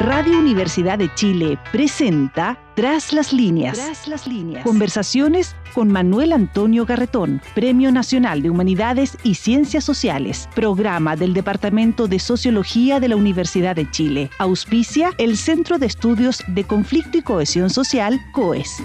Radio Universidad de Chile presenta Tras las líneas. Conversaciones con Manuel Antonio Garretón, Premio Nacional de Humanidades y Ciencias Sociales, programa del Departamento de Sociología de la Universidad de Chile. Auspicia el Centro de Estudios de Conflicto y Cohesión Social, COES.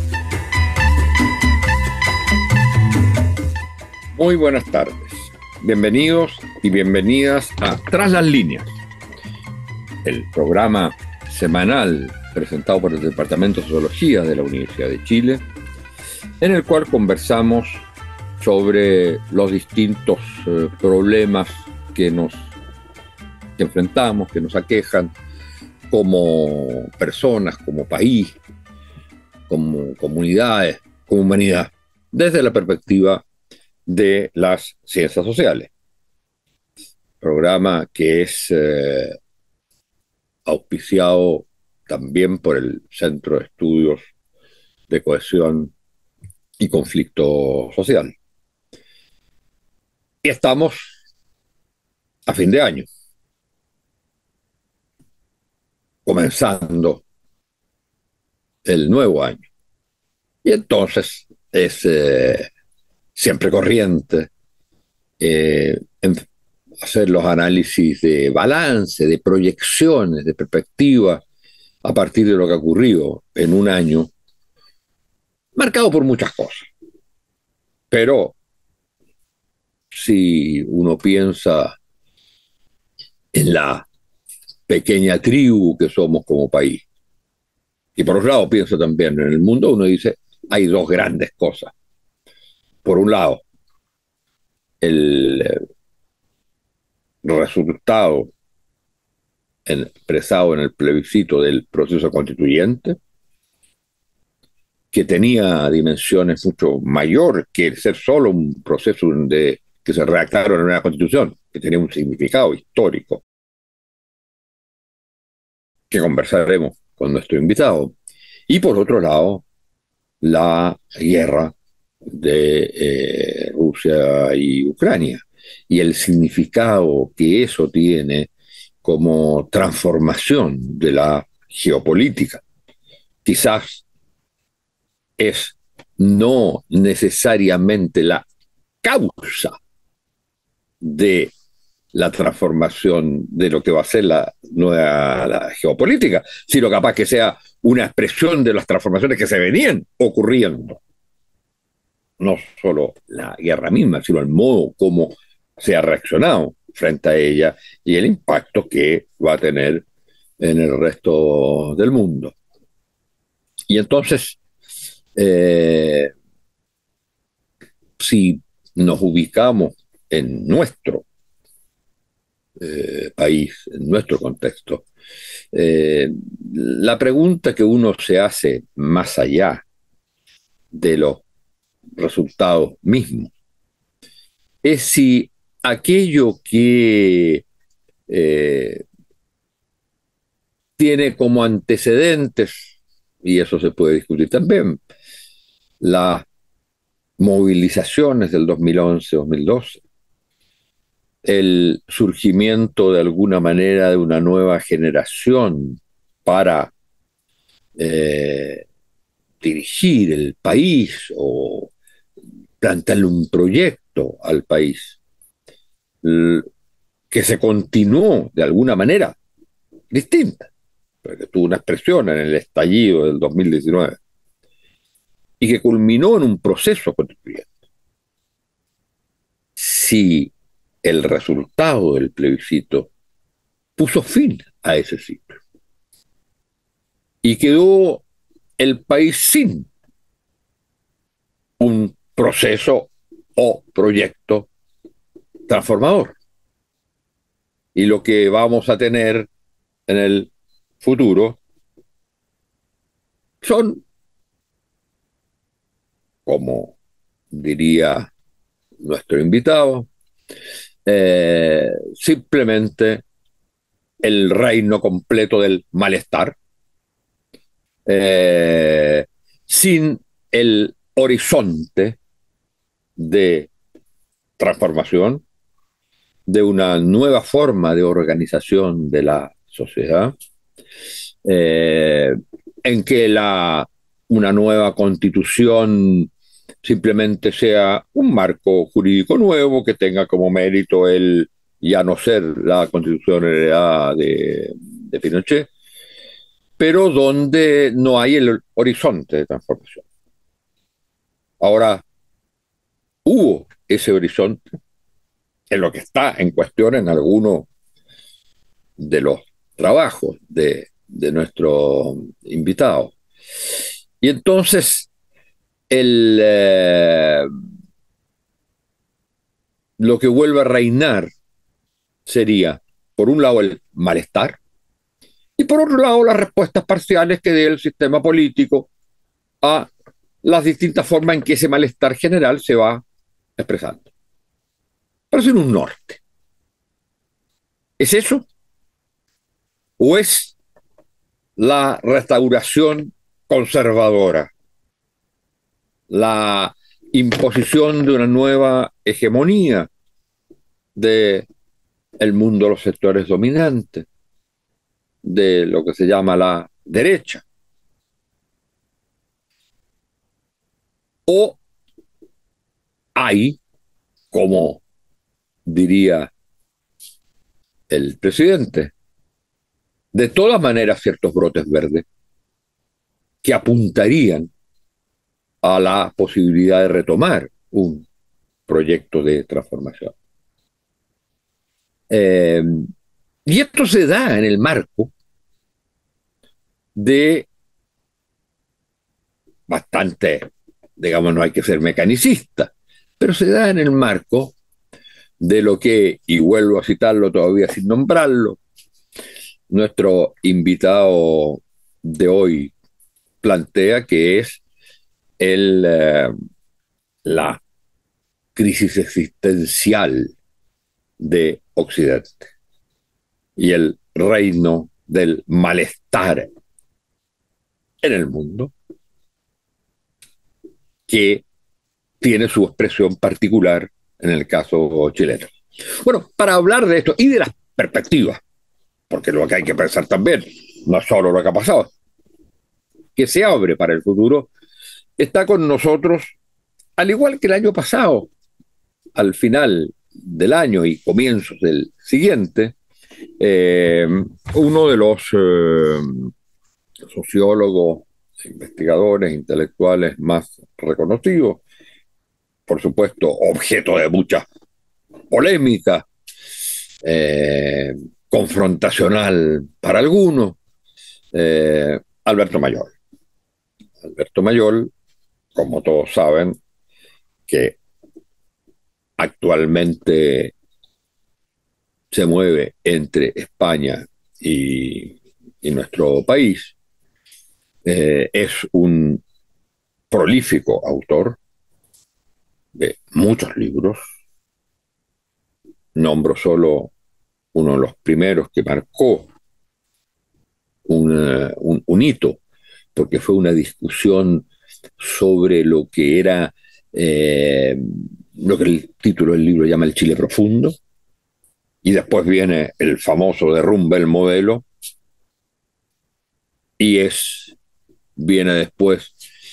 Muy buenas tardes. Bienvenidos y bienvenidas a Tras las líneas, el programa semanal presentado por el Departamento de Sociología de la Universidad de Chile, en el cual conversamos sobre los distintos problemas que enfrentamos, que nos aquejan como personas, como país, como comunidades, como humanidad, desde la perspectiva de las ciencias sociales. Programa que es auspiciado también por el Centro de Estudios de Cohesión y Conflicto Social. Y estamos a fin de año, comenzando el nuevo año. Y entonces es siempre corriente hacer los análisis de balance, de proyecciones, de perspectiva a partir de lo que ha ocurrido en un año marcado por muchas cosas. Pero si uno piensa en la pequeña tribu que somos como país, y por otro lado piensa también en el mundo, uno dice, hay dos grandes cosas. Por un lado, el resultado expresado en el plebiscito del proceso constituyente, que tenía dimensiones mucho mayores que ser solo un proceso que se redactara una nueva constitución, que tenía un significado histórico, que conversaremos con nuestro invitado. Y por otro lado, la guerra de Rusia y Ucrania, y el significado que eso tiene como transformación de la geopolítica. Quizás es no necesariamente la causa de la transformación de lo que va a ser la nueva geopolítica, sino capaz que sea una expresión de las transformaciones que se venían ocurriendo. No solo la guerra misma, sino el modo como se ha reaccionado frente a ella y el impacto que va a tener en el resto del mundo. Y entonces, si nos ubicamos en nuestro país, en nuestro contexto, la pregunta que uno se hace más allá de los resultados mismos es si aquello que tiene como antecedentes, y eso se puede discutir también, las movilizaciones del 2011-2012, el surgimiento de alguna manera de una nueva generación para dirigir el país o plantearle un proyecto al país, que se continuó de alguna manera distinta, porque tuvo una expresión en el estallido del 2019 y que culminó en un proceso constituyente. Si el resultado del plebiscito puso fin a ese ciclo y quedó el país sin un proceso o proyecto transformador. Y lo que vamos a tener en el futuro son, como diría nuestro invitado, simplemente el reino completo del malestar, sin el horizonte de transformación, de una nueva forma de organización de la sociedad, eh, en que una nueva constitución simplemente sea un marco jurídico nuevo que tenga como mérito el ya no ser la constitución heredada de Pinochet, pero donde no hay el horizonte de transformación. Ahora, hubo ese horizonte en lo que está en cuestión en algunos de los trabajos de nuestro invitado. Y entonces, lo que vuelve a reinar sería, por un lado, el malestar, y por otro lado, las respuestas parciales que dé el sistema político a las distintas formas en que ese malestar general se va expresando. Pero sin un norte. ¿Es eso? ¿O es la restauración conservadora? La imposición de una nueva hegemonía del mundo de los sectores dominantes, de lo que se llama la derecha. O hay, como diría el presidente, de todas maneras ciertos brotes verdes que apuntarían a la posibilidad de retomar un proyecto de transformación. Y esto se da en el marco de bastante, digamos, no hay que ser mecanicista, pero se da en el marco de lo que, y vuelvo a citarlo todavía sin nombrarlo, nuestro invitado de hoy plantea, que es la crisis existencial de Occidente y el reino del malestar en el mundo, que tiene su expresión particular en el caso chileno. Bueno, para hablar de esto y de las perspectivas, porque lo que hay que pensar también, no solo lo que ha pasado, que se abre para el futuro, está con nosotros, al igual que el año pasado, al final del año y comienzos del siguiente, uno de los sociólogos, investigadores, intelectuales más reconocidos, por supuesto, objeto de mucha polémica, confrontacional para algunos, Alberto Mayol. Alberto Mayol, como todos saben, que actualmente se mueve entre España y nuestro país, es un prolífico autor de muchos libros. Nombro solo uno de los primeros que marcó un hito, porque fue una discusión sobre lo que era lo que el título del libro llama el Chile profundo, y después viene el famoso Derrumbe el modelo, y viene después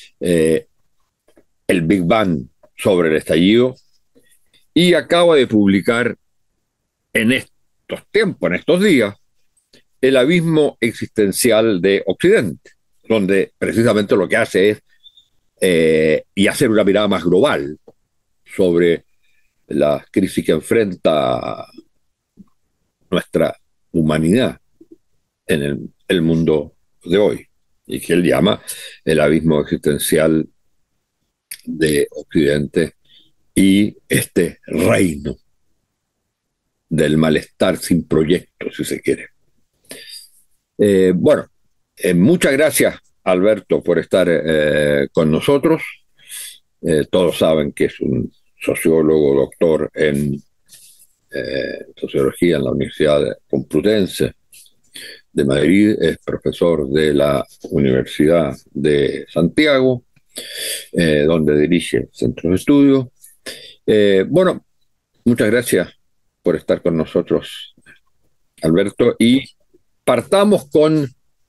el Big Bang sobre el estallido, y acaba de publicar en estos tiempos, en estos días, El abismo existencial de Occidente, donde precisamente lo que hace es y hacer una mirada más global sobre la crisis que enfrenta nuestra humanidad en el mundo de hoy, y que él llama el abismo existencial de Occidente y este reino del malestar sin proyecto, si se quiere. Bueno, muchas gracias, Alberto, por estar con nosotros. Todos saben que es un sociólogo, doctor en sociología en la Universidad Complutense de Madrid, es profesor de la Universidad de Santiago, donde dirige centros de estudio. Bueno, muchas gracias por estar con nosotros, Alberto, y partamos con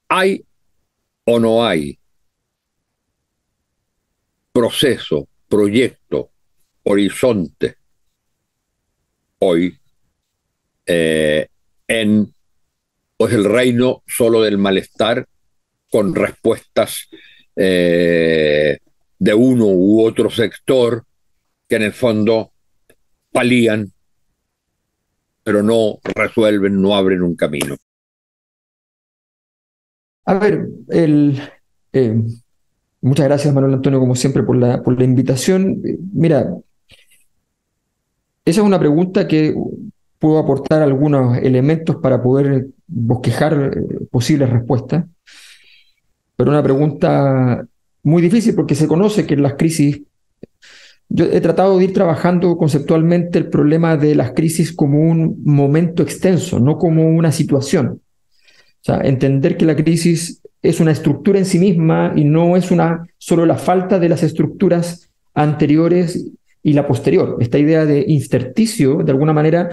¿Hay o no hay proceso, proyecto, horizonte hoy en pues el reino solo del malestar con respuestas de uno u otro sector que en el fondo palían, pero no resuelven, no abren un camino? A ver, eh, muchas gracias, Manuel Antonio, como siempre, por la invitación. Mira, esa es una pregunta que puedo aportar algunos elementos para poder bosquejar posibles respuestas, pero una pregunta muy difícil porque se conoce que en las crisis, yo he tratado de ir trabajando conceptualmente el problema de las crisis como un momento extenso, no como una situación. O sea, entender que la crisis es una estructura en sí misma y no es solo la falta de las estructuras anteriores y la posterior. Esta idea de intersticio, de alguna manera,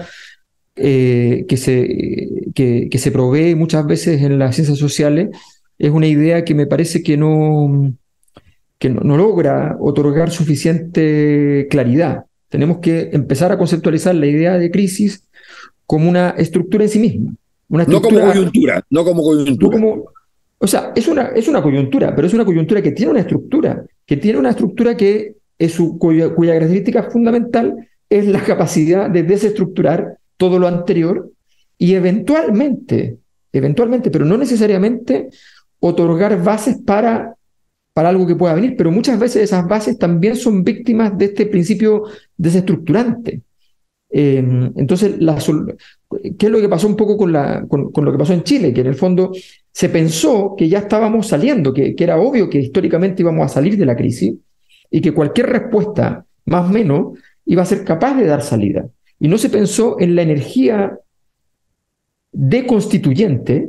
que se provee muchas veces en las ciencias sociales, es una idea que me parece que no logra otorgar suficiente claridad. Tenemos que empezar a conceptualizar la idea de crisis como una estructura en sí misma. Una No como estructura, coyuntura, no como no coyuntura. o sea, es una coyuntura, pero es una coyuntura que tiene una estructura, cuya característica fundamental es la capacidad de desestructurar todo lo anterior y eventualmente, pero no necesariamente, otorgar bases para algo que pueda venir, pero muchas veces esas bases también son víctimas de este principio desestructurante. Entonces, ¿qué es lo que pasó un poco con lo que pasó en Chile? Que en el fondo se pensó que ya estábamos saliendo, que era obvio que históricamente íbamos a salir de la crisis y que cualquier respuesta, más o menos, iba a ser capaz de dar salida. Y no se pensó en la energía deconstituyente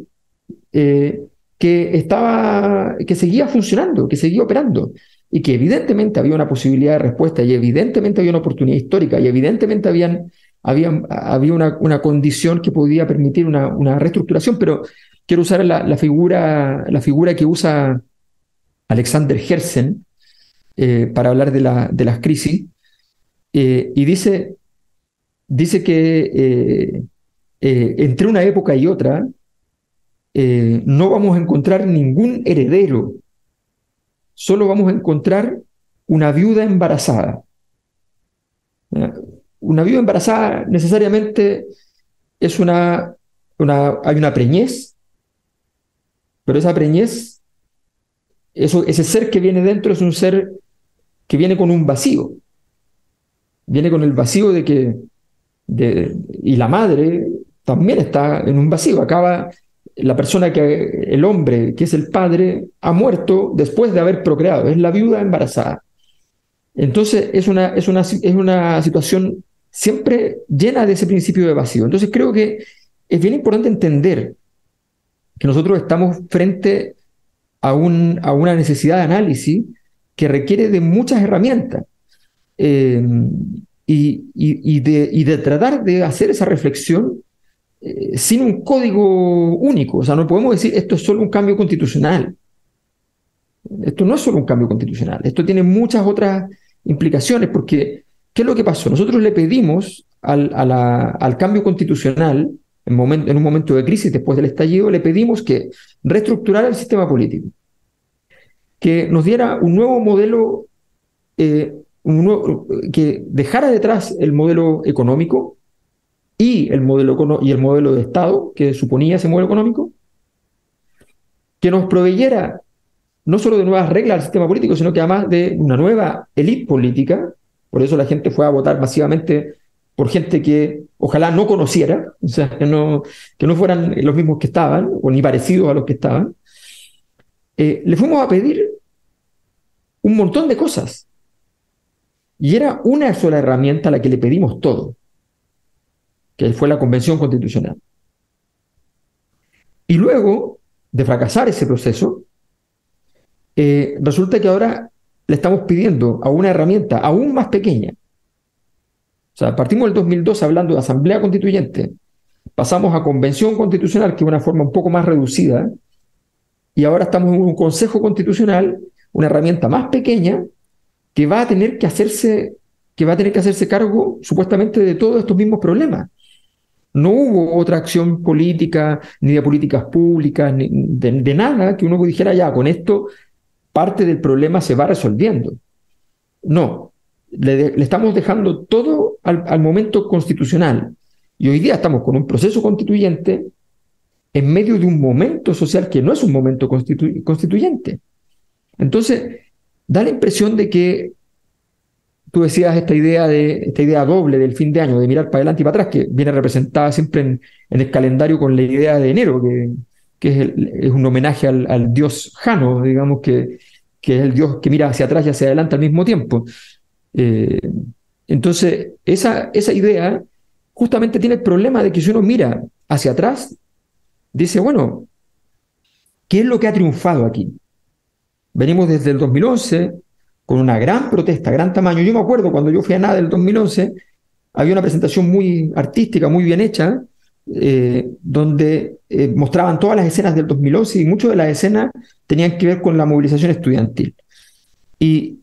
que seguía funcionando, que seguía operando, y que evidentemente había una posibilidad de respuesta, y evidentemente había una oportunidad histórica, y evidentemente había una condición que podía permitir una reestructuración, pero quiero usar la figura que usa Alexander Herzen para hablar de las crisis, y dice que entre una época y otra, no vamos a encontrar ningún heredero, solo vamos a encontrar una viuda embarazada. Una viuda embarazada necesariamente es hay una preñez, pero esa preñez, ese ser que viene dentro es un ser que viene con un vacío, viene con el vacío y la madre también está en un vacío. El hombre que es el padre, ha muerto después de haber procreado, es la viuda embarazada. Entonces es una situación siempre llena de ese principio de vacío. Entonces creo que es bien importante entender que nosotros estamos frente a una necesidad de análisis que requiere de muchas herramientas, y de tratar de hacer esa reflexión sin un código único. O sea, no podemos decir esto es solo un cambio constitucional. Esto no es solo un cambio constitucional, esto tiene muchas otras implicaciones, porque ¿qué es lo que pasó? Nosotros le pedimos al cambio constitucional, en un momento de crisis después del estallido, le pedimos que reestructurara el sistema político, que nos diera un nuevo modelo, que dejara detrás el modelo económico y el modelo de Estado que suponía ese modelo económico, que nos proveyera no solo de nuevas reglas al sistema político, sino que además de una nueva élite política. Por eso la gente fue a votar masivamente por gente que ojalá no conociera, o sea, que no fueran los mismos que estaban, o ni parecidos a los que estaban. Le fuimos a pedir un montón de cosas, y era una sola herramienta a la que le pedimos todo, que fue la Convención Constitucional. Y luego de fracasar ese proceso, resulta que ahora le estamos pidiendo a una herramienta aún más pequeña. O sea, partimos del 2002 hablando de Asamblea Constituyente, pasamos a Convención Constitucional, que es una forma un poco más reducida, y ahora estamos en un Consejo Constitucional, una herramienta más pequeña, que va a tener que hacerse cargo supuestamente de todos estos mismos problemas. No hubo otra acción política, ni de políticas públicas, ni de nada que uno dijera, ya, con esto parte del problema se va resolviendo. No, le estamos dejando todo al momento constitucional. Y hoy día estamos con un proceso constituyente en medio de un momento social que no es un momento constituyente. Entonces, da la impresión de que tú decías esta idea doble del fin de año, de mirar para adelante y para atrás, que viene representada siempre en el calendario con la idea de enero, que es un homenaje al dios Jano, digamos, que es el dios que mira hacia atrás y hacia adelante al mismo tiempo. Eh, entonces, esa idea justamente tiene el problema de que si uno mira hacia atrás, dice, bueno, ¿qué es lo que ha triunfado aquí? Venimos desde el 2011 con una gran protesta, gran tamaño. Yo me acuerdo cuando yo fui a NADE del 2011, había una presentación muy artística, muy bien hecha, donde mostraban todas las escenas del 2011 y muchas de las escenas tenían que ver con la movilización estudiantil. Y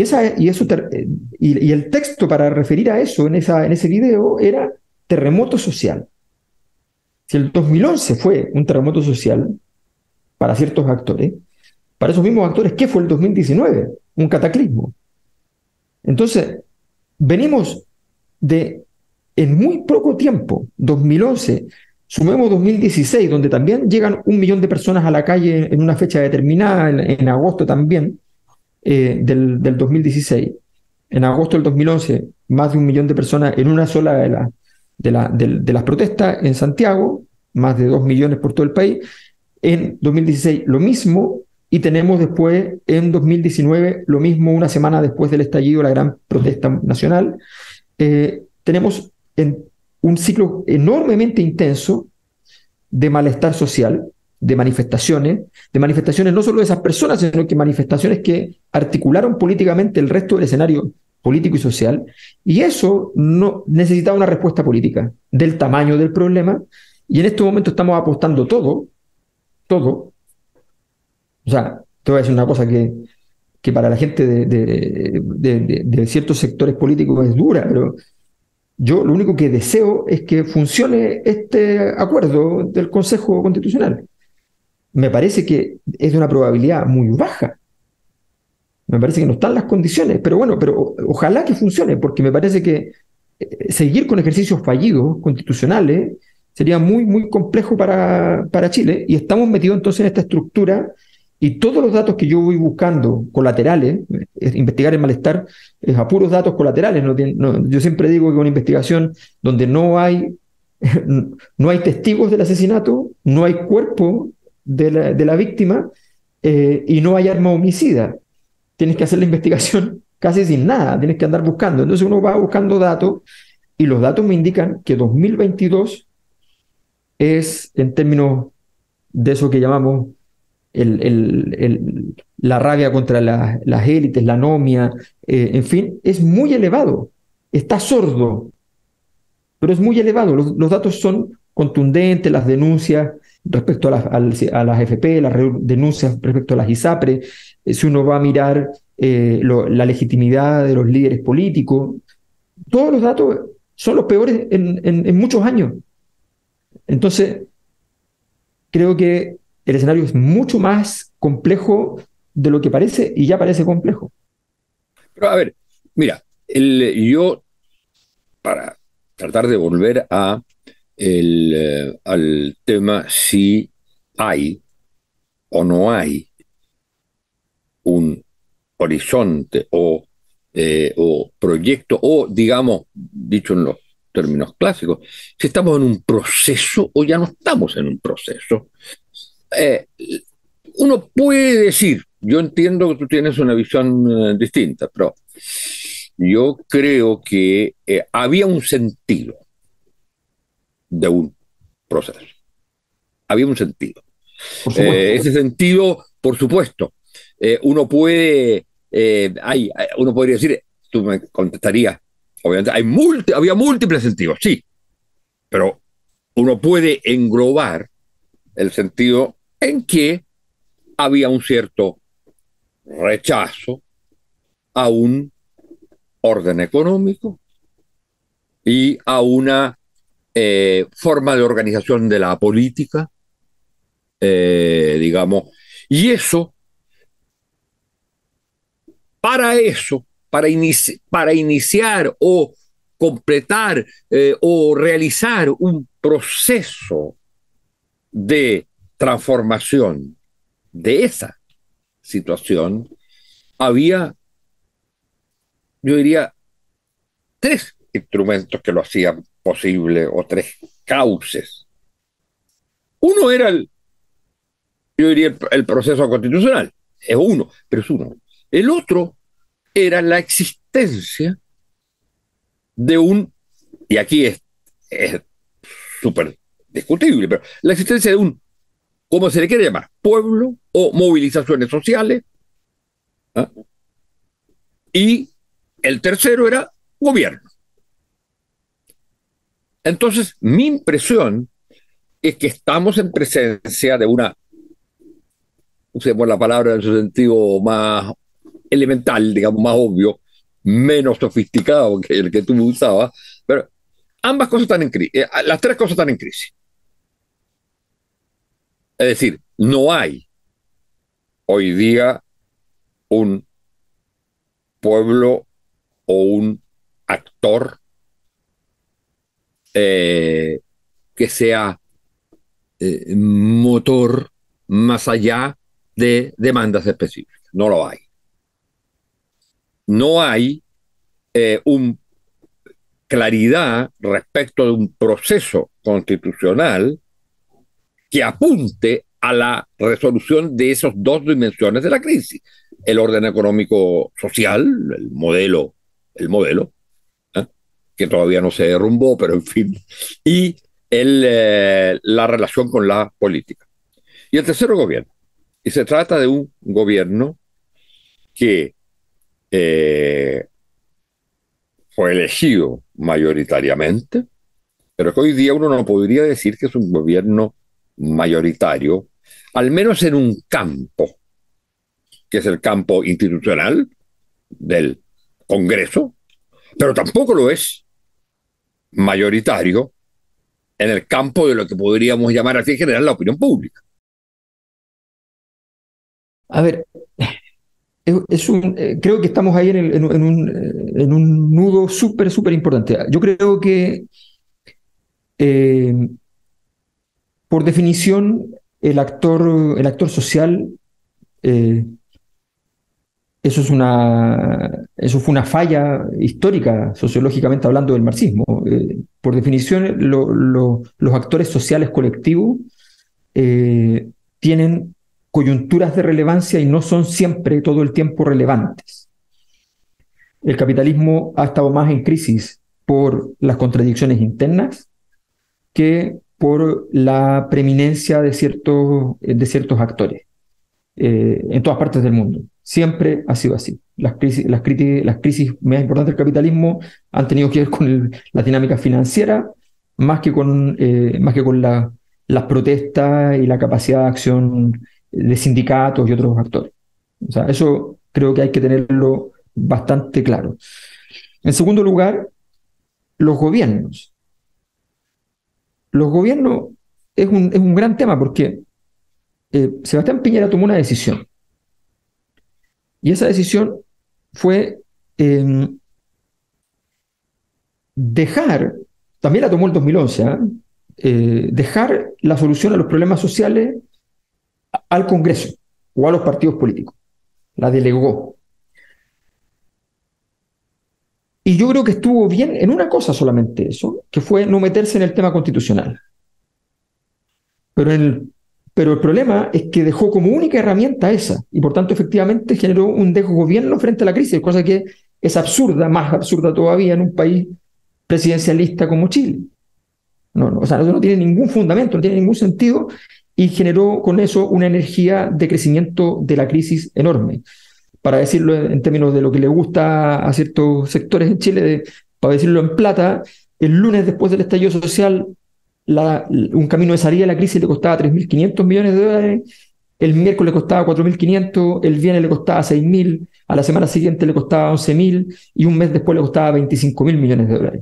el texto para referir a eso en ese video era terremoto social. Si el 2011 fue un terremoto social para ciertos actores, para esos mismos actores, ¿qué fue el 2019? Un cataclismo. Entonces, venimos en muy poco tiempo, 2011, sumemos 2016, donde también llegan 1 millón de personas a la calle en una fecha determinada, en agosto también, del 2016. En agosto del 2011, más de 1 millón de personas en una sola de las protestas en Santiago, más de 2 millones por todo el país. En 2016 lo mismo, y tenemos después, en 2019, lo mismo, una semana después del estallido, la gran protesta nacional. Tenemos un ciclo enormemente intenso de malestar social, de manifestaciones no solo de esas personas, sino que manifestaciones que articularon políticamente el resto del escenario político y social, y eso no necesitaba una respuesta política del tamaño del problema, y en este momento estamos apostando todo. O sea, te voy a decir una cosa que para la gente de ciertos sectores políticos es dura, pero yo lo único que deseo es que funcione este acuerdo del Consejo Constitucional. Me parece que es de una probabilidad muy baja. Me parece que no están las condiciones, pero bueno, pero ojalá que funcione, porque me parece que seguir con ejercicios fallidos constitucionales sería muy, muy complejo para Chile, y estamos metidos entonces en esta estructura, y todos los datos que yo voy buscando colaterales, investigar el malestar, es a puros datos colaterales. Yo siempre digo que una investigación donde no hay testigos del asesinato, no hay cuerpo de la víctima, y no hay arma homicida. Tienes que hacer la investigación casi sin nada, tienes que andar buscando. Entonces uno va buscando datos, y los datos me indican que 2022 es, en términos de eso que llamamos la rabia contra las élites, la anomia, en fin, es muy elevado. Está sordo, pero es muy elevado. Los datos son contundentes, las denuncias respecto a las FP, las denuncias respecto a las ISAPRE, si uno va a mirar la legitimidad de los líderes políticos, todos los datos son los peores en muchos años. Entonces, creo que el escenario es mucho más complejo de lo que parece, y ya parece complejo. Pero a ver, mira, yo, para tratar de volver al tema si hay o no hay un horizonte o proyecto, o digamos, dicho en los términos clásicos, si estamos en un proceso o ya no estamos en un proceso. Uno puede decir, yo entiendo que tú tienes una visión distinta, pero yo creo que había un sentido de un proceso. Había un sentido. Ese sentido, por supuesto, uno podría decir, tú me contestarías, obviamente, había múltiples sentidos, sí, pero uno puede englobar el sentido en que había un cierto rechazo a un orden económico y a una forma de organización de la política, digamos, y eso, para iniciar o completar o realizar un proceso de transformación de esa situación, había, yo diría, tres instrumentos que lo hacían posible, o tres cauces. Uno era yo diría, el proceso constitucional, es uno, pero es uno. El otro era la existencia de y aquí es súper discutible, pero la existencia de ¿cómo se le quiere llamar? Pueblo o movilizaciones sociales. ¿Ah? Y el tercero era gobierno. Entonces, mi impresión es que estamos en presencia de usemos la palabra en su sentido más elemental, digamos, más obvio, menos sofisticado que el que tú usabas, pero ambas cosas están en crisis, las tres cosas están en crisis. Es decir, no hay hoy día un pueblo o un actor que sea motor más allá de demandas específicas. No lo hay. No hay una claridad respecto de un proceso constitucional que apunte a la resolución de esas dos dimensiones de la crisis. El orden económico social, el modelo, ¿eh? Que todavía no se derrumbó, pero en fin, y la relación con la política. Y el tercero, gobierno. Y se trata de un gobierno que fue elegido mayoritariamente, pero que hoy día uno no podría decir que es un gobierno mayoritario, al menos en un campo, que es el campo institucional del Congreso, pero tampoco lo es mayoritario en el campo de lo que podríamos llamar así en general la opinión pública. A ver, creo que estamos ahí en un nudo súper, súper importante. Yo creo que, por definición, el actor social, eso fue una falla histórica, sociológicamente hablando, del marxismo. Por definición, los actores sociales colectivos tienen coyunturas de relevancia y no son siempre todo el tiempo relevantes. El capitalismo ha estado más en crisis por las contradicciones internas que por la preeminencia de ciertos actores en todas partes del mundo. Siempre ha sido así. Las crisis más importantes del capitalismo han tenido que ver con la dinámica financiera más que con las protestas y la capacidad de acción de sindicatos y otros actores. O sea, eso creo que hay que tenerlo bastante claro. En segundo lugar, los gobiernos. Los gobiernos es un gran tema porque Sebastián Piñera tomó una decisión. Y esa decisión fue también la tomó el 2011, dejar la solución a los problemas sociales al Congreso o a los partidos políticos. La delegó. Y yo creo que estuvo bien en una cosa solamente eso, que fue no meterse en el tema constitucional. Pero el problema es que dejó como única herramienta esa, y por tanto efectivamente generó un desgobierno frente a la crisis, cosa que es absurda, más absurda todavía en un país presidencialista como Chile. O sea, eso no tiene ningún fundamento, no tiene ningún sentido, y generó con eso una energía de crecimiento de la crisis enorme. Para decirlo en términos de lo que le gusta a ciertos sectores en Chile, para decirlo en plata, el lunes después del estallido social, un camino de salida de la crisis le costaba $3.500 millones, el miércoles le costaba 4.500, el viernes le costaba 6.000, a la semana siguiente le costaba 11.000 y un mes después le costaba 25.000 millones de dólares.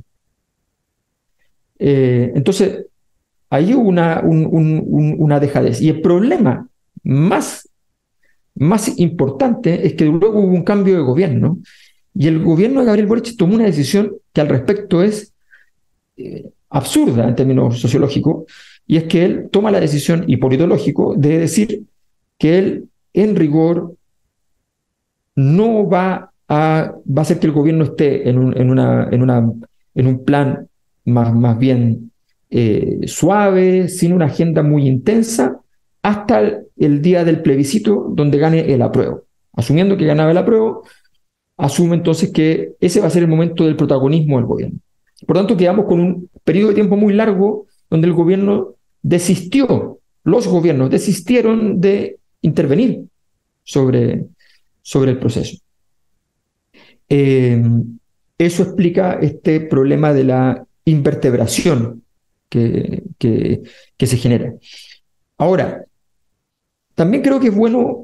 Entonces, ahí hubo una dejadez. Y el problema más importante es que luego hubo un cambio de gobierno y el gobierno de Gabriel Boric tomó una decisión que al respecto es absurda en términos sociológicos, y es que él toma la decisión, y politológico, de decir que él, en rigor, no va a hacer que el gobierno esté en un plan más bien suave, sin una agenda muy intensa, hasta el día del plebiscito donde gane el apruebo. Asumiendo que ganaba el apruebo, asume entonces que ese va a ser el momento del protagonismo del gobierno. Por tanto, quedamos con un periodo de tiempo muy largo donde el gobierno los gobiernos desistieron de intervenir sobre el proceso. Eso explica este problema de la invertebración que se genera. Ahora, también creo que es bueno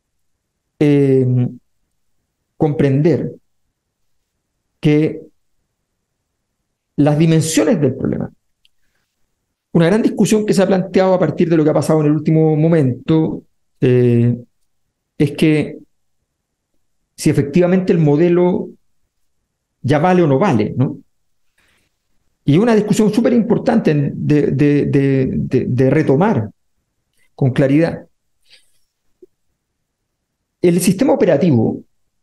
comprender que las dimensiones del problema, una gran discusión que se ha planteado a partir de lo que ha pasado en el último momento, es que si efectivamente el modelo ya vale o no vale, ¿no? Y una discusión súper importante de retomar con claridad. El sistema operativo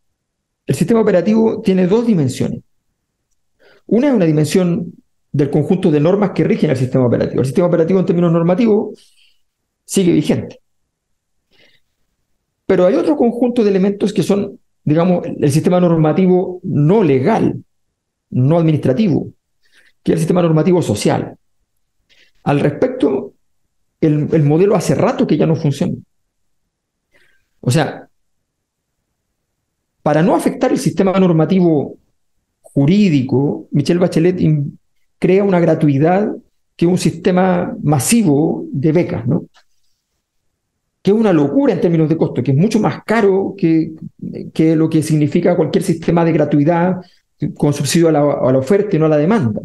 tiene dos dimensiones. Una es una dimensión del conjunto de normas que rigen el sistema operativo. El sistema operativo en términos normativos sigue vigente. Pero hay otro conjunto de elementos que son, digamos, el sistema normativo no legal, no administrativo, que es el sistema normativo social. Al respecto, el modelo hace rato que ya no funciona. O sea, para no afectar el sistema normativo jurídico, Michelle Bachelet crea una gratuidad que es un sistema masivo de becas, ¿no? Que es una locura en términos de costo, que es mucho más caro que lo que significa cualquier sistema de gratuidad con subsidio a la oferta y no a la demanda.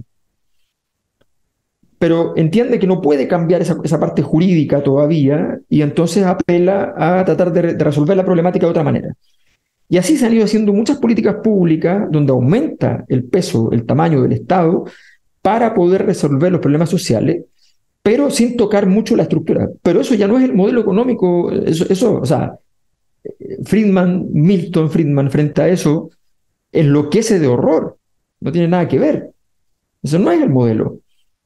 Pero entiende que no puede cambiar esa parte jurídica todavía y entonces apela a tratar de resolver la problemática de otra manera. Y así se han ido haciendo muchas políticas públicas donde aumenta el peso, el tamaño del Estado para poder resolver los problemas sociales, pero sin tocar mucho la estructura. Pero eso ya no es el modelo económico, o sea, Milton Friedman, frente a eso, enloquece de horror. No tiene nada que ver. Eso no es el modelo.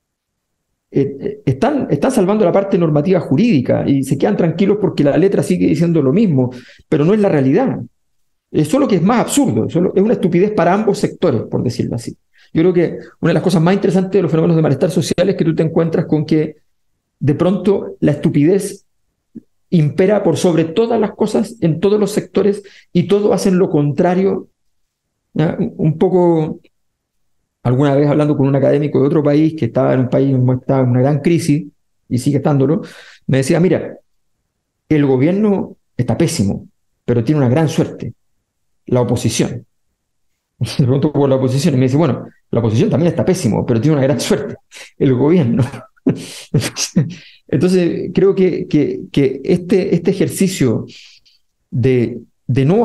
Están salvando la parte normativa jurídica y se quedan tranquilos porque la letra sigue diciendo lo mismo, pero no es la realidad. Es solo que es más absurdo, es una estupidez para ambos sectores, por decirlo así. Yo creo que una de las cosas más interesantes de los fenómenos de malestar social es que tú te encuentras con que de pronto la estupidez impera por sobre todas las cosas en todos los sectores y todos hacen lo contrario. ¿Ya? Un poco, alguna vez hablando con un académico de otro país que estaba en un país que estaba en una gran crisis y sigue estándolo, me decía, mira, el gobierno está pésimo, pero tiene una gran suerte, la oposición. Le pregunto por la oposición y me dice, bueno, la oposición también está pésimo, pero tiene una gran suerte, el gobierno. Entonces, creo que este ejercicio de no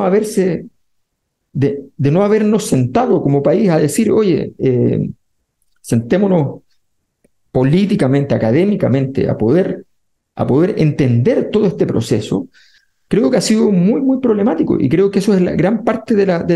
habernos sentado como país a decir, oye, sentémonos políticamente, académicamente, a poder entender todo este proceso, creo que ha sido muy, muy problemático y creo que eso es la gran parte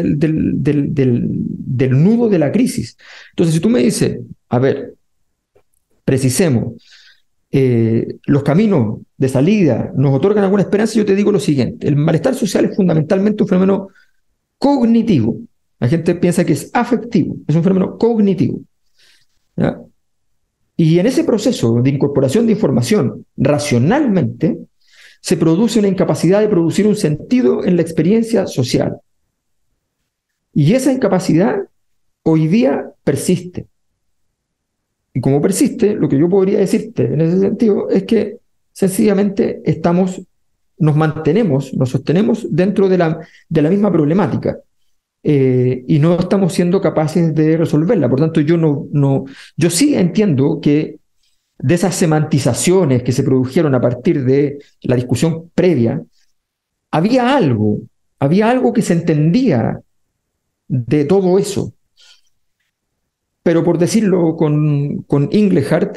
del nudo de la crisis. Entonces, si tú me dices, a ver, precisemos, los caminos de salida nos otorgan alguna esperanza, yo te digo lo siguiente, el malestar social es fundamentalmente un fenómeno cognitivo. La gente piensa que es afectivo, es un fenómeno cognitivo. ¿Ya? Y en ese proceso de incorporación de información racionalmente, se produce una incapacidad de producir un sentido en la experiencia social. Y esa incapacidad hoy día persiste. Y como persiste, lo que yo podría decirte en ese sentido es que sencillamente estamos nos sostenemos dentro de la misma problemática. Y no estamos siendo capaces de resolverla. Por tanto, yo sí entiendo que de esas semantizaciones que se produjeron a partir de la discusión previa, había algo que se entendía de todo eso. Pero por decirlo con Inglehart,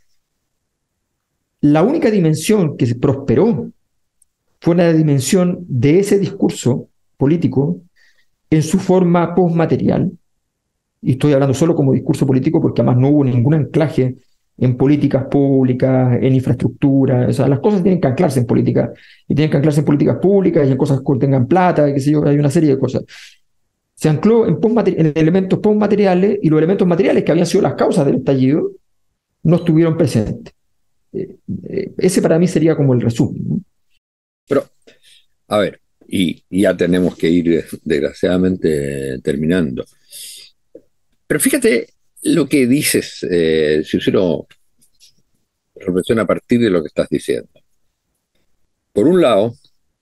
la única dimensión que se prosperó fue la dimensión de ese discurso político en su forma postmaterial, y estoy hablando solo como discurso político porque además no hubo ningún anclaje en políticas públicas, en infraestructura. O sea, las cosas tienen que anclarse en política, y tienen que anclarse en políticas públicas y en cosas que tengan plata, y qué sé yo, hay una serie de cosas. Se ancló en elementos postmateriales, y los elementos materiales que habían sido las causas del estallido no estuvieron presentes. Ese para mí sería como el resumen, ¿no? Pero, a ver, y ya tenemos que ir desgraciadamente terminando. Pero fíjate lo que dices, si uno reflexiona a partir de lo que estás diciendo. Por un lado,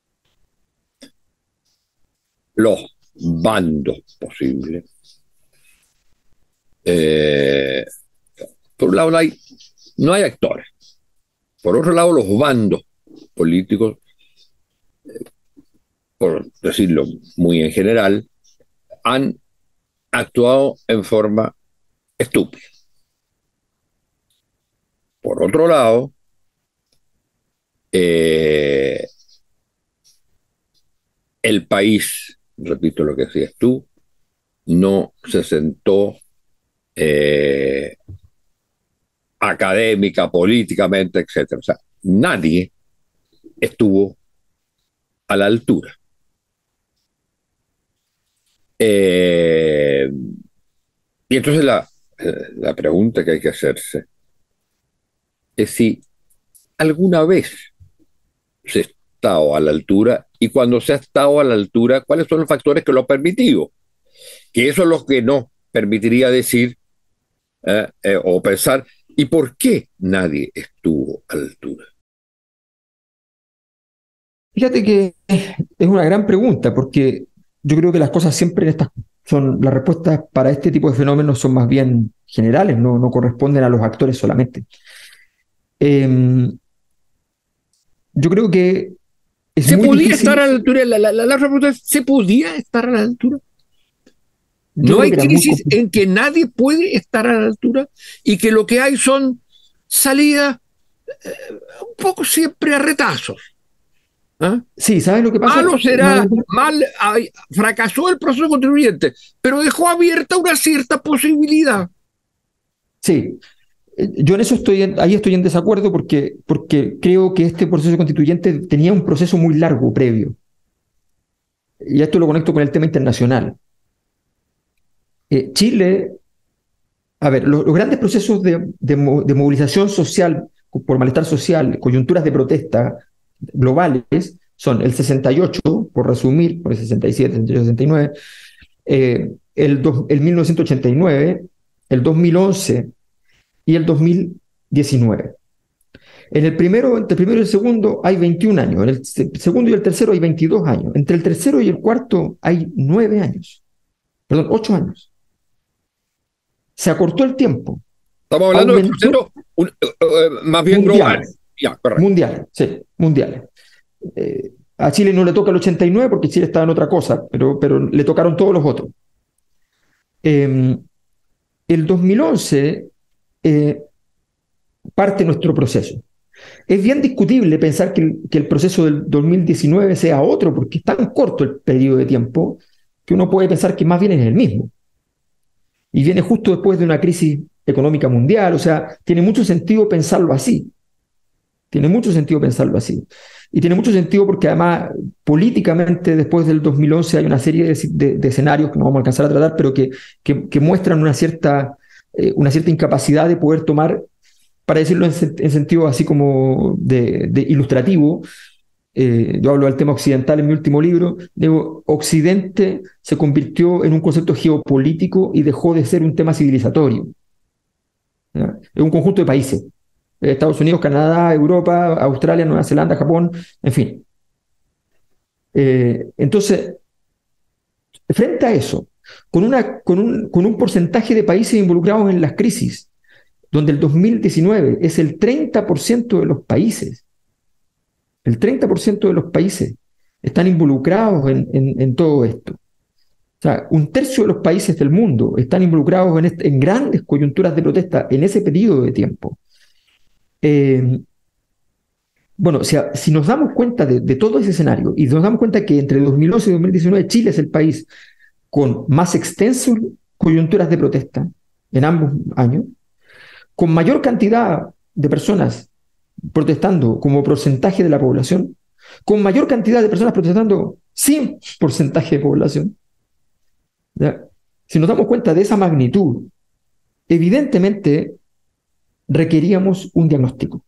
los bandos posibles. Por un lado no hay actores. Por otro lado, los bandos políticos, por decirlo muy en general, han actuado en forma estúpida. Por otro lado, el país, repito lo que decías tú, no se sentó académica, políticamente, etcétera. O sea, nadie estuvo a la altura. Y entonces la pregunta que hay que hacerse es si alguna vez se ha estado a la altura, y cuando se ha estado a la altura, ¿cuáles son los factores que lo han permitido? Que eso es lo que nos permitiría decir o pensar, ¿y por qué nadie estuvo a la altura? Fíjate que es una gran pregunta, porque yo creo que las cosas siempre las respuestas para este tipo de fenómenos son más bien generales, no corresponden a los actores solamente. Yo creo que es ¿Se muy podía difícil. estar a la altura? La respuesta es, ¿se podía estar a la altura? Yo No creo hay que era muy crisis complicado. en que nadie puede estar a la altura, y que lo que hay son salidas un poco siempre a retazos. ¿Ah? Sí, ¿sabes lo que pasa? Malo No, será, fracasó el proceso constituyente, pero dejó abierta una cierta posibilidad. sí, yo en eso ahí estoy en desacuerdo porque creo que este proceso constituyente tenía un proceso muy largo previo. Y esto lo conecto con el tema internacional. Chile, a ver, los grandes procesos de movilización social por malestar social, coyunturas de protesta globales, son el 68, por resumir, por el 67, 68, 69, el 1989, el 2011 y el 2019. Entre el primero y el segundo hay 21 años, en el segundo y el tercero hay 22 años, entre el tercero y el cuarto hay 9 años, perdón, 8 años. Se acortó el tiempo. Estamos hablando de procesos más bien globales. Ya, mundiales, sí, mundiales. A Chile no le toca el 89 porque Chile estaba en otra cosa, pero le tocaron todos los otros. El 2011 parte nuestro proceso. Es bien discutible pensar que el proceso del 2019 sea otro, porque es tan corto el periodo de tiempo que uno puede pensar que más bien es el mismo. Y viene justo después de una crisis económica mundial, o sea, tiene mucho sentido pensarlo así. Tiene mucho sentido pensarlo así. Y tiene mucho sentido porque además políticamente después del 2011 hay una serie de escenarios que no vamos a alcanzar a tratar, pero que muestran una cierta incapacidad de poder tomar, para decirlo en sentido así como de ilustrativo. Yo hablo del tema occidental en mi último libro. Digo, Occidente se convirtió en un concepto geopolítico y dejó de ser un tema civilizatorio. ¿Ya? Es un conjunto de países. Estados Unidos, Canadá, Europa, Australia, Nueva Zelanda, Japón, en fin. Entonces, frente a eso, con un porcentaje de países involucrados en las crisis, donde el 2019 es el 30% de los países, el 30% de los países están involucrados en todo esto. O sea, un tercio de los países del mundo están involucrados en grandes coyunturas de protesta en ese periodo de tiempo. Bueno, si nos damos cuenta de todo ese escenario y nos damos cuenta que entre 2011 y 2019 Chile es el país con más extensas coyunturas de protesta en ambos años, con mayor cantidad de personas protestando como porcentaje de la población, con mayor cantidad de personas protestando sin porcentaje de población. ¿Ya? Si nos damos cuenta de esa magnitud, evidentemente requeríamos un diagnóstico,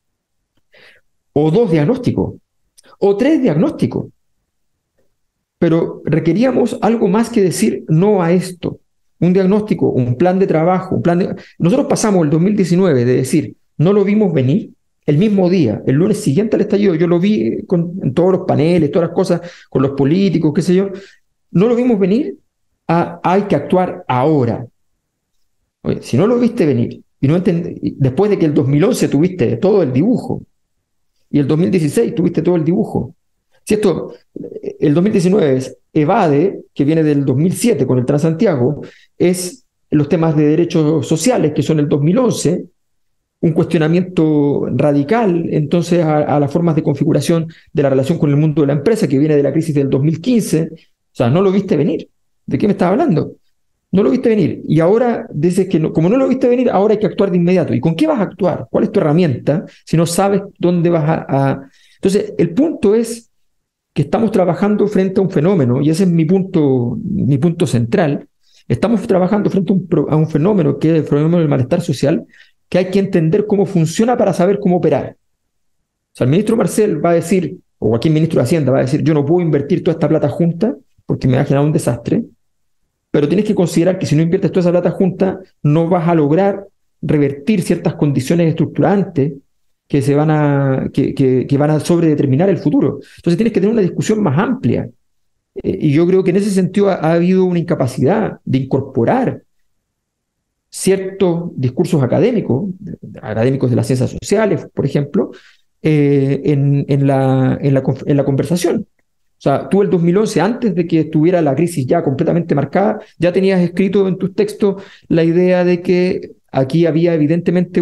o dos diagnósticos, o tres diagnósticos, pero requeríamos algo más que decir no a esto. Un diagnóstico, un plan de trabajo, Nosotros pasamos el 2019 de decir, no lo vimos venir, el mismo día, el lunes siguiente al estallido, yo lo vi en todos los paneles, todas las cosas, con los políticos, qué sé yo, no lo vimos venir, hay que actuar ahora. Oye, si no lo viste venir, después de que el 2011 tuviste todo el dibujo, y el 2016 tuviste todo el dibujo, si esto, el 2019 es evade, que viene del 2007 con el Transantiago, es los temas de derechos sociales, que son el 2011, un cuestionamiento radical, entonces, a las formas de configuración de la relación con el mundo de la empresa, que viene de la crisis del 2015. O sea, no lo viste venir. ¿De qué me estás hablando? No lo viste venir. Y ahora dices que como no lo viste venir, ahora hay que actuar de inmediato. ¿Y con qué vas a actuar? ¿Cuál es tu herramienta si no sabes dónde vas a...? Entonces, el punto es que estamos trabajando frente a un fenómeno, y ese es mi punto central. Estamos trabajando frente a un fenómeno que es el fenómeno del malestar social, que hay que entender cómo funciona para saber cómo operar. O sea, el ministro Marcel va a decir, o cualquier ministro de Hacienda va a decir, yo no puedo invertir toda esta plata junta porque me va a generar un desastre, pero tienes que considerar que si no inviertes toda esa plata junta, no vas a lograr revertir ciertas condiciones estructurantes que van a sobredeterminar el futuro. Entonces tienes que tener una discusión más amplia. Y yo creo que en ese sentido ha habido una incapacidad de incorporar ciertos discursos académicos de las ciencias sociales, por ejemplo, en la conversación. O sea, tú el 2011, antes de que estuviera la crisis ya completamente marcada, ya tenías escrito en tus textos la idea de que aquí había evidentemente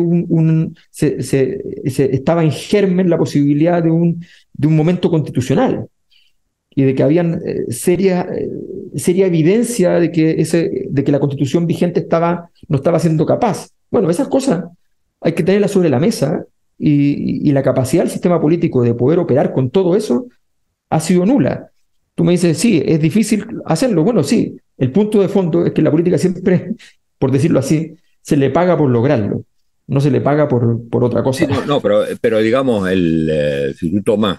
estaba en germen la posibilidad de un momento constitucional, y de que habían seria evidencia de que la constitución vigente no estaba siendo capaz. Bueno, esas cosas hay que tenerlas sobre la mesa, y la capacidad del sistema político de poder operar con todo eso ha sido nula. Tú me dices, sí, es difícil hacerlo. Bueno, sí, el punto de fondo es que la política siempre, por decirlo así, se le paga por lograrlo, no se le paga por otra cosa. Sí, no, pero digamos, si tú tomas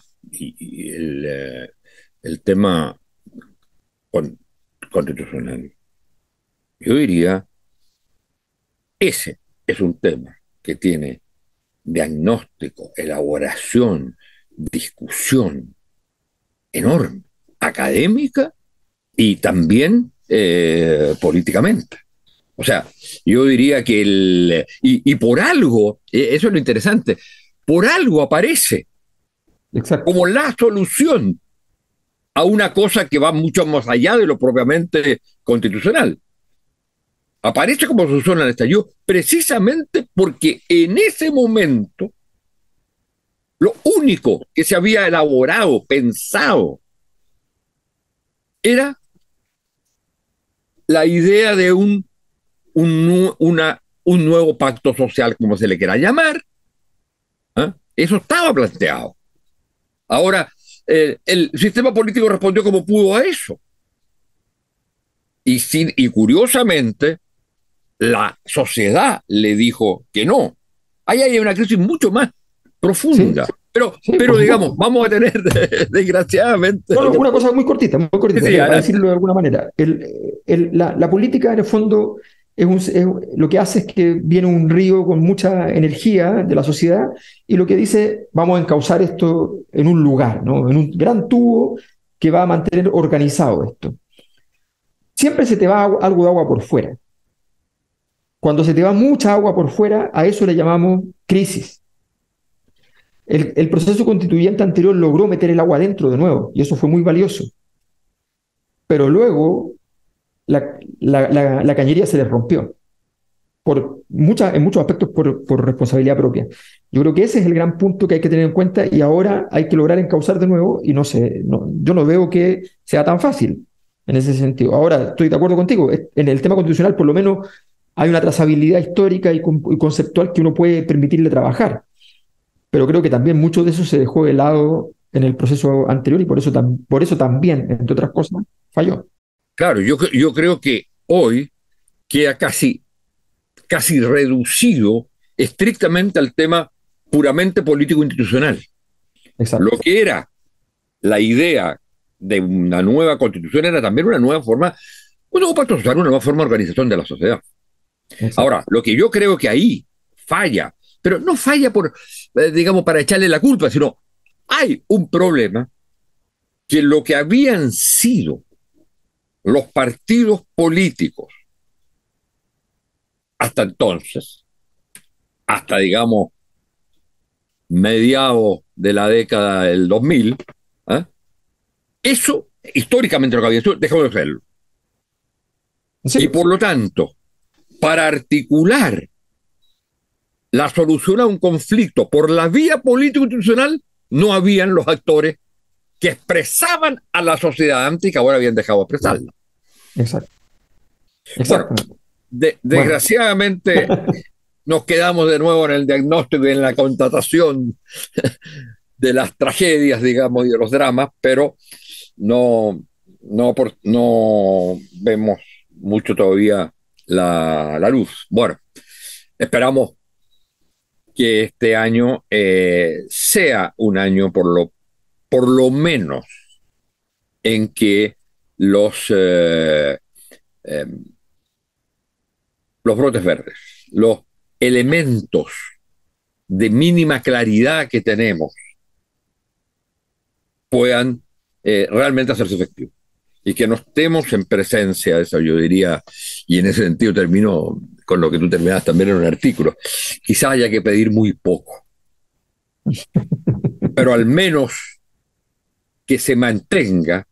el tema constitucional, yo diría, ese es un tema que tiene diagnóstico, elaboración, discusión enorme, académica y también políticamente. O sea, yo diría que y por algo, eso es lo interesante, por algo aparece. Exacto. Como la solución a una cosa que va mucho más allá de lo propiamente constitucional. Aparece como solución al estallido precisamente porque en ese momento lo único que se había elaborado, pensado, era la idea de un nuevo pacto social, como se le quiera llamar. ¿Ah? Eso estaba planteado. Ahora, el sistema político respondió como pudo a eso. Y curiosamente, la sociedad le dijo que no. Ahí hay una crisis mucho más profunda. Sí. Pero digamos, vamos a tener, desgraciadamente... No, una cosa muy cortita, sí, para decirlo de alguna manera. La política, en el fondo, lo que hace es que viene un río con mucha energía de la sociedad, y lo que dice, vamos a encauzar esto en un lugar, ¿no? En un gran tubo, que va a mantener organizado esto. Siempre se te va algo de agua por fuera. Cuando se te va mucha agua por fuera, a eso le llamamos crisis. El proceso constituyente anterior logró meter el agua adentro de nuevo, y eso fue muy valioso. Pero luego la cañería se les rompió, en muchos aspectos por responsabilidad propia. Yo creo que ese es el gran punto que hay que tener en cuenta, y ahora hay que lograr encauzar de nuevo, y yo no veo que sea tan fácil en ese sentido. Ahora, estoy de acuerdo contigo, en el tema constitucional por lo menos hay una trazabilidad histórica y conceptual que uno puede permitirle trabajar, pero creo que también mucho de eso se dejó de lado en el proceso anterior, y por eso también, entre otras cosas, falló. Claro, yo creo que hoy queda casi reducido estrictamente al tema puramente político-institucional. Exacto. Lo que era la idea de una nueva constitución era también una nueva forma, una nueva forma de organización de la sociedad. Exacto. Ahora, lo que yo creo que ahí falla, pero no falla digamos, para echarle la culpa, sino hay un problema que lo que habían sido los partidos políticos hasta entonces, hasta, digamos, mediados de la década del 2000, eso, históricamente lo que había sido, dejó de serlo. Sí. Y por lo tanto, para articular la solución a un conflicto por la vía político-institucional, no habían los actores que expresaban a la sociedad antes y que ahora habían dejado de expresarla. Exacto. Bueno, desgraciadamente nos quedamos de nuevo en el diagnóstico y en la constatación de las tragedias, digamos, y de los dramas, pero no vemos mucho todavía la luz. Bueno, esperamos que este año sea un año por lo menos en que los brotes verdes, los elementos de mínima claridad que tenemos puedan realmente hacerse efectivos, y que no estemos en presencia de eso, yo diría, y en ese sentido termino con lo que tú terminabas también en un artículo, quizás haya que pedir muy poco, pero al menos que se mantenga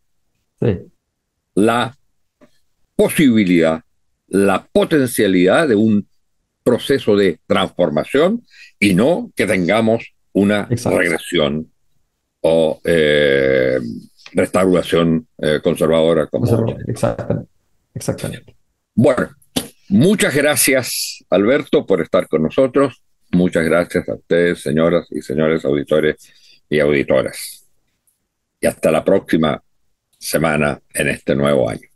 la posibilidad, la potencialidad de un proceso de transformación, y no que tengamos una regresión o restauración conservadora. Exactamente. Bueno, muchas gracias, Alberto, por estar con nosotros. Muchas gracias a ustedes, señoras y señores auditores y auditoras. Y hasta la próxima semana en este nuevo año.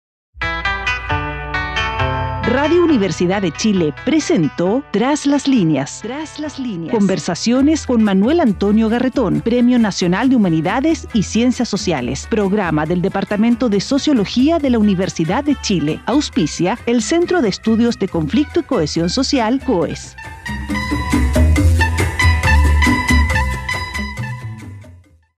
Radio Universidad de Chile presentó Tras las líneas. Conversaciones con Manuel Antonio Garretón, Premio Nacional de Humanidades y Ciencias Sociales. Programa del Departamento de Sociología de la Universidad de Chile. Auspicia el Centro de Estudios de Conflicto y Cohesión Social, COES.